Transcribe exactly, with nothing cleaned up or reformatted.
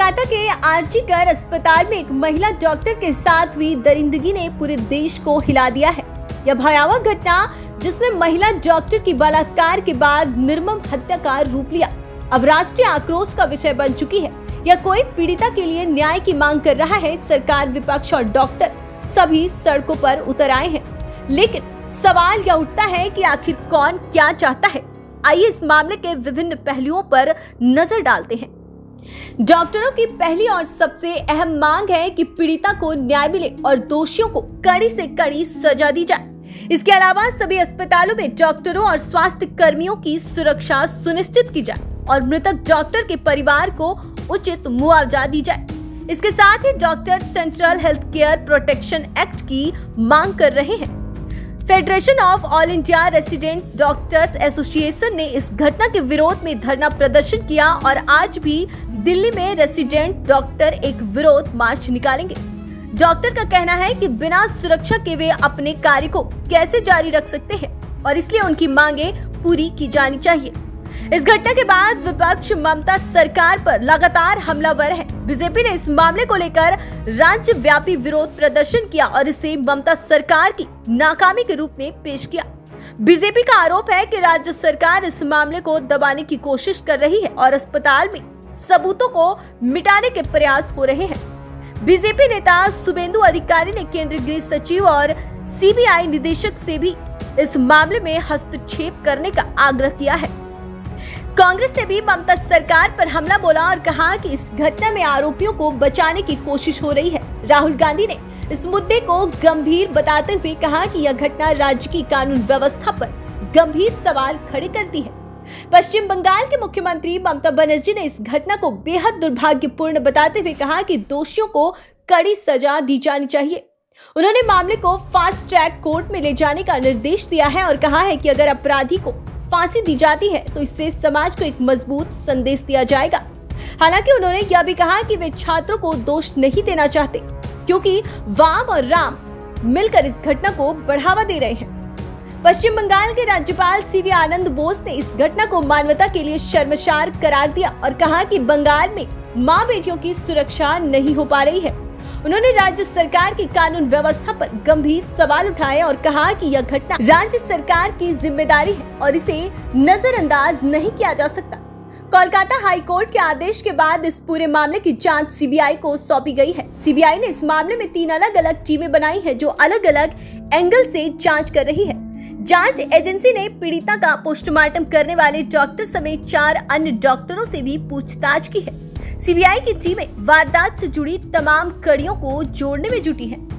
कोलकाता के आरजी कर अस्पताल में एक महिला डॉक्टर के साथ हुई दरिंदगी ने पूरे देश को हिला दिया है। यह भयावह घटना जिसने महिला डॉक्टर की बलात्कार के बाद निर्मम हत्या का रूप लिया, अब राष्ट्रीय आक्रोश का विषय बन चुकी है। यह कोई पीड़िता के लिए न्याय की मांग कर रहा है। सरकार, विपक्ष और डॉक्टर सभी सड़कों पर उतर आए हैं, लेकिन सवाल यह उठता है कि आखिर कौन क्या चाहता है। आइए इस मामले के विभिन्न पहलुओं पर नजर डालते हैं। डॉक्टरों की पहली और सबसे अहम मांग है कि पीड़िता को न्याय मिले और दोषियों को कड़ी से कड़ी सजा दी जाए। इसके अलावा सभी अस्पतालों में डॉक्टरों और स्वास्थ्य कर्मियों की सुरक्षा सुनिश्चित की जाए और मृतक डॉक्टर के परिवार को उचित मुआवजा दी जाए। इसके साथ ही doctor central health care protection act की मांग कर रहे हैं। Federation of all India resident doctors association ने इस घटना के विरोध में धरना प्रदर्शन किया और आज भी दिल्ली में रेसिडेंट डॉक्टर एक विरोध मार्च निकालेंगे। डॉक्टर का कहना है कि बिना सुरक्षा के वे अपने कार्य को कैसे जारी रख सकते हैं और इसलिए उनकी मांगे पूरी की जानी चाहिए। इस घटना के बाद विपक्ष ममता सरकार पर लगातार हमलावर है। बीजेपी ने इस मामले को लेकर राज्यव्यापी विरोध प्रदर्शन किया और इसे ममता सरकार की नाकामी के रूप में पेश किया। बीजेपी का आरोप है कि राज्य सरकार इस मामले को दबाने की कोशिश कर रही है और अस्पताल में सबूतों को मिटाने के प्रयास हो रहे हैं। बीजेपी नेता शुभेंदु अधिकारी ने केंद्रीय गृह सचिव और सीबीआई निदेशक से भी इस मामले में हस्तक्षेप करने का आग्रह किया है। कांग्रेस ने भी ममता सरकार पर हमला बोला और कहा कि इस घटना में आरोपियों को बचाने की कोशिश हो रही है। राहुल गांधी ने इस मुद्दे को गंभीर बताते हुए कहा कि यह घटना राज्य की कानून व्यवस्था पर गंभीर सवाल खड़े करती है। पश्चिम बंगाल के मुख्यमंत्री ममता बनर्जी ने इस घटना को बेहद दुर्भाग्यपूर्ण बताते हुए कहा कि दोषियों को कड़ी सजा दी जानी चाहिए। उन्होंने मामले को फास्ट ट्रैक कोर्ट में ले जाने का निर्देश दिया है और कहा है कि अगर अपराधी को फांसी दी जाती है तो इससे समाज को एक मजबूत संदेश दिया जाएगा। हालांकि उन्होंने यह भी कहा कि वे छात्रों को दोष नहीं देना चाहते, क्योंकि वाम और राम मिलकर इस घटना को बढ़ावा दे रहे हैं। पश्चिम बंगाल के राज्यपाल सीवी आनंद बोस ने इस घटना को मानवता के लिए शर्मसार करार दिया और कहा कि बंगाल में मां बेटियों की सुरक्षा नहीं हो पा रही है। उन्होंने राज्य सरकार की कानून व्यवस्था पर गंभीर सवाल उठाए और कहा कि यह घटना राज्य सरकार की जिम्मेदारी है और इसे नजरअंदाज नहीं किया जा सकता। कोलकाता हाई कोर्ट के आदेश के बाद इस पूरे मामले की जांच सीबीआई को सौंपी गई है। सीबीआई ने इस मामले में तीन अलग अलग टीमें बनाई हैं जो अलग अलग एंगल से जांच कर रही है। जांच एजेंसी ने पीड़िता का पोस्टमार्टम करने वाले डॉक्टर समेत चार अन्य डॉक्टरों से भी पूछताछ की है। सीबीआई की टीमें वारदात से जुड़ी तमाम कड़ियों को जोड़ने में जुटी हैं।